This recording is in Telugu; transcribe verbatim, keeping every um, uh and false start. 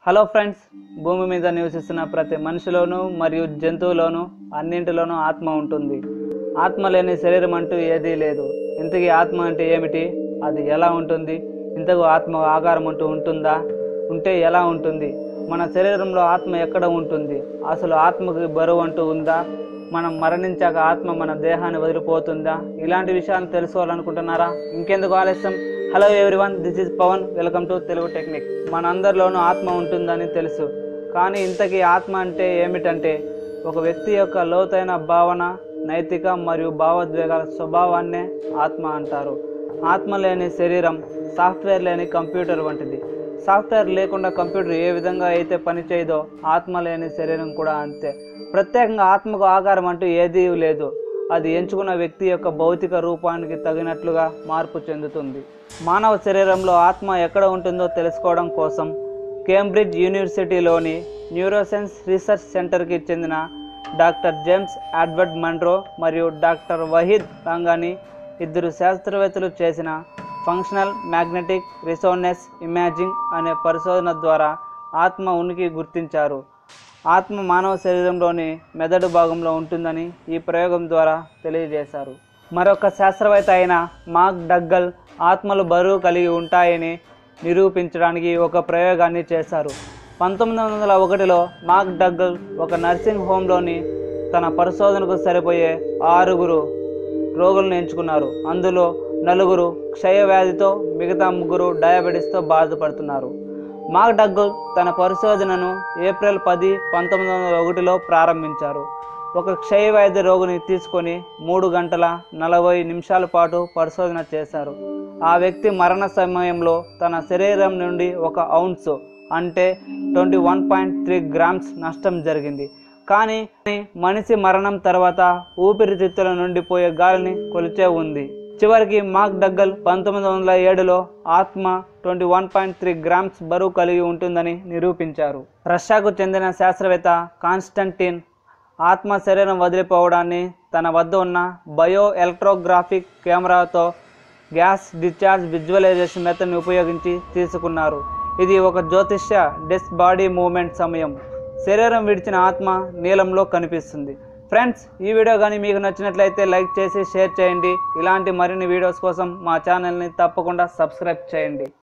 హలో ఫ్రెండ్స్, భూమి మీద నివసిస్తున్న ప్రతి మనిషిలోనూ మరియు జంతువులోనూ అన్నింటిలోనూ ఆత్మ ఉంటుంది. ఆత్మ లేని శరీరం అంటూ ఏదీ లేదు. ఇంతకీ ఆత్మ అంటే ఏమిటి? అది ఎలా ఉంటుంది? ఇంతకు ఆత్మ ఆకారం అంటూ ఉంటుందా? ఉంటే ఎలా ఉంటుంది? మన శరీరంలో ఆత్మ ఎక్కడ ఉంటుంది? అసలు ఆత్మకి బరువు అంటూ ఉందా? మనం మరణించాక ఆత్మ మన దేహాన్ని వదిలిపోతుందా? ఇలాంటి విషయాలను తెలుసుకోవాలనుకుంటున్నారా? ఇంకెందుకు ఆలస్యం? Hello everyone, this is Pawan. Welcome to Telugu technique. మనందరిలోనూ ఆత్మ ఉంటుందని తెలుసు, కానీ ఇంతకీ ఆత్మ అంటే ఏమిటంటే ఒక వ్యక్తి యొక్క లోతైన భావన, నైతిక మరియు భావోద్వేగాల స్వభావాన్నే ఆత్మ అంటారు. ఆత్మ లేని శరీరం సాఫ్ట్వేర్ లేని కంప్యూటర్ వంటిది. సాఫ్ట్వేర్ లేకుండా కంప్యూటర్ ఏ విధంగా అయితే పనిచేయదో ఆత్మ లేని శరీరం కూడా అంతే. ప్రత్యేకంగా ఆత్మకు ఆకారం అంటూ ఏదీ లేదు. అది ఎంచుకున్న వ్యక్తి యొక్క భౌతిక రూపానికి తగినట్లుగా మార్పు చెందుతుంది. మానవ శరీరంలో ఆత్మ ఎక్కడ ఉంటుందో తెలుసుకోవడం కోసం కేంబ్రిడ్జ్ యూనివర్సిటీలోని న్యూరోసైన్స్ రీసెర్చ్ సెంటర్కి చెందిన డాక్టర్ జేమ్స్ ఎడ్వర్డ్ మన్రో మరియు డాక్టర్ వహీద్ రంగాని ఇద్దరు శాస్త్రవేత్తలు చేసిన ఫంక్షనల్ మ్యాగ్నెటిక్ రిసోనెన్స్ ఇమేజింగ్ అనే పరిశోధన ద్వారా ఆత్మ ఉనికి గుర్తించారు. ఆత్మ మానవ శరీరంలోని మెదడు భాగంలో ఉంటుందని ఈ ప్రయోగం ద్వారా తెలియజేశారు. మరొక శాస్త్రవేత్త అయిన మార్క్ డగ్గల్ ఆత్మలు బరువు కలిగి ఉంటాయని నిరూపించడానికి ఒక ప్రయోగాన్ని చేశారు. పంతొమ్మిది వందల ఒకటిలో మార్క్ డగ్గల్ ఒక నర్సింగ్ హోంలోని తన పరిశోధనకు సరిపోయే ఆరుగురు రోగులను ఎంచుకున్నారు. అందులో నలుగురు క్షయవ్యాధితో, మిగతా ముగ్గురు డయాబెటీస్తో బాధపడుతున్నారు. మార్క్ డగ్గల్ తన పరిశోధనను ఏప్రిల్ పది పంతొమ్మిది వందల ఒకటిలో ప్రారంభించారు. ఒక క్షయవ్యాధి రోగిని తీసుకొని మూడు గంటల నలభై నిమిషాల పాటు పరిశోధన చేశారు. ఆ వ్యక్తి మరణ సమయంలో తన శరీరం నుండి ఒక ఔన్స్ అంటే twenty one point three grams నష్టం జరిగింది. కానీ మనిషి మరణం తర్వాత ఊపిరితిత్తుల నుండి పోయే గాలిని కొలిచే ఉంది. చివరికి మార్క్ డగ్గల్ పంతొమ్మిది వందల ఏడులో ఆత్మ twenty one point three grams బరువు కలిగి ఉంటుందని నిరూపించారు. రష్యాకు చెందిన శాస్త్రవేత్త కాన్స్టంటిన్ ఆత్మ శరీరం వదిలిపోవడాన్ని తన వద్ద ఉన్న బయో ఎలక్ట్రోగ్రాఫిక్ కెమెరాతో గ్యాస్ డిశ్చార్జ్ విజువలైజేషన్ మెథడ్ని ఉపయోగించి తీసుకున్నారు. ఇది ఒక జ్యోతిష్య డెత్ బాడీ మూవ్మెంట్ సమయం శరీరం విడిచిన ఆత్మ నీలంలో కనిపిస్తుంది. ఫ్రెండ్స్, ఈ వీడియో కానీ మీకు నచ్చినట్లయితే లైక్ చేసి షేర్ చేయండి. ఇలాంటి మరిన్ని వీడియోస్ కోసం మా ఛానల్ని తప్పకుండా సబ్స్క్రైబ్ చేయండి.